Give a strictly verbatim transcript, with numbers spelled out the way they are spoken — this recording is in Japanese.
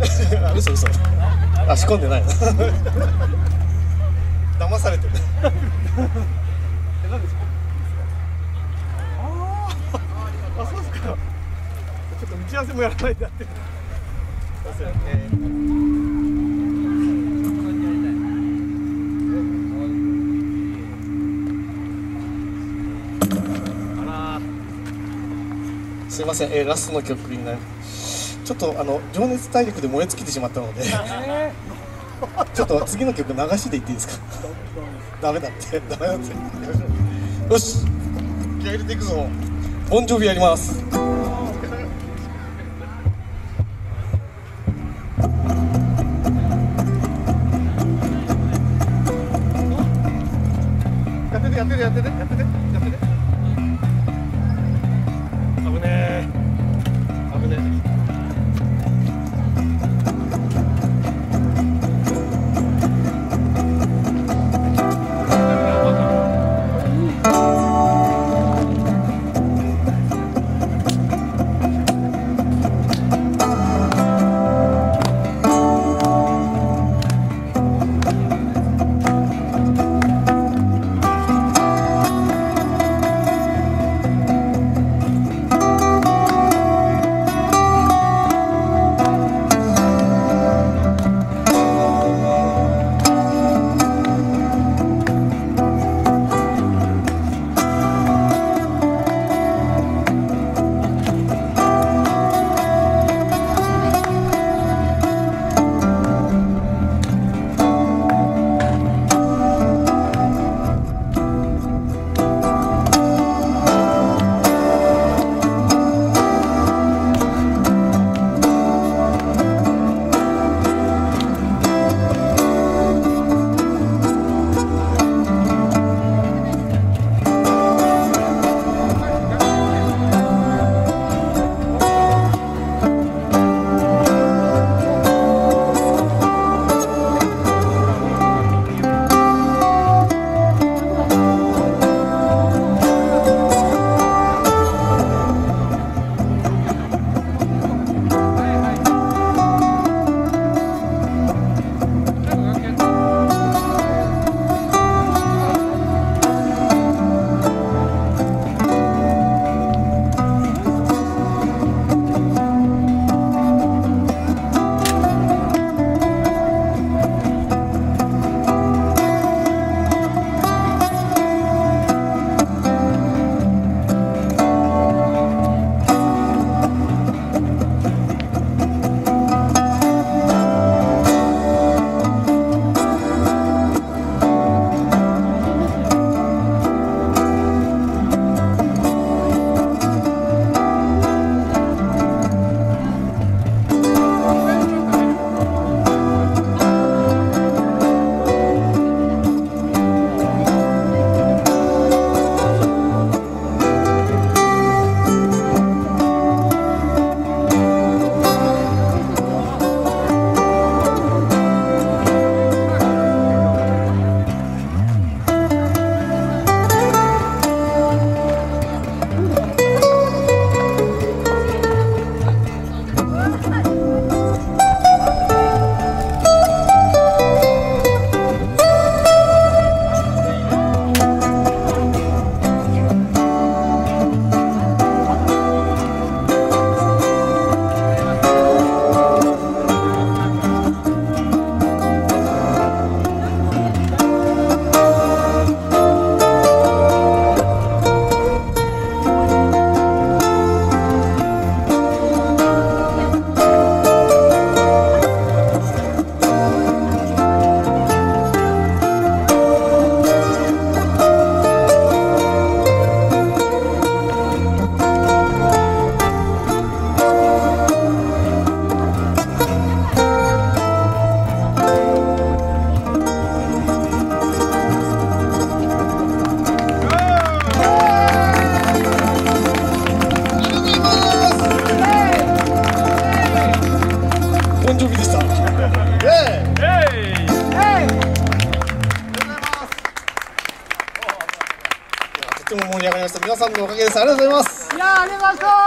嘘嘘。あ、仕込んでないの。騙されてる。え、何ですか。ああ、あ、そうですか。ちょっと打ち合わせもやらないでやってる。すいません。えーすいません、えー、ラストの曲になる。ちょっとあの情熱大陸で燃え尽きてしまったのでちょっと次の曲流しでいっていいですか。ダメだってダメだってよし、気合入れていくぞ。ボンジョビやります。やっててやっててやっててやっててやってて。危ねえ危ねえ。とても盛り上がりました。皆さんのおかげです。ありがとうございます。 いやー、ありがとうございました。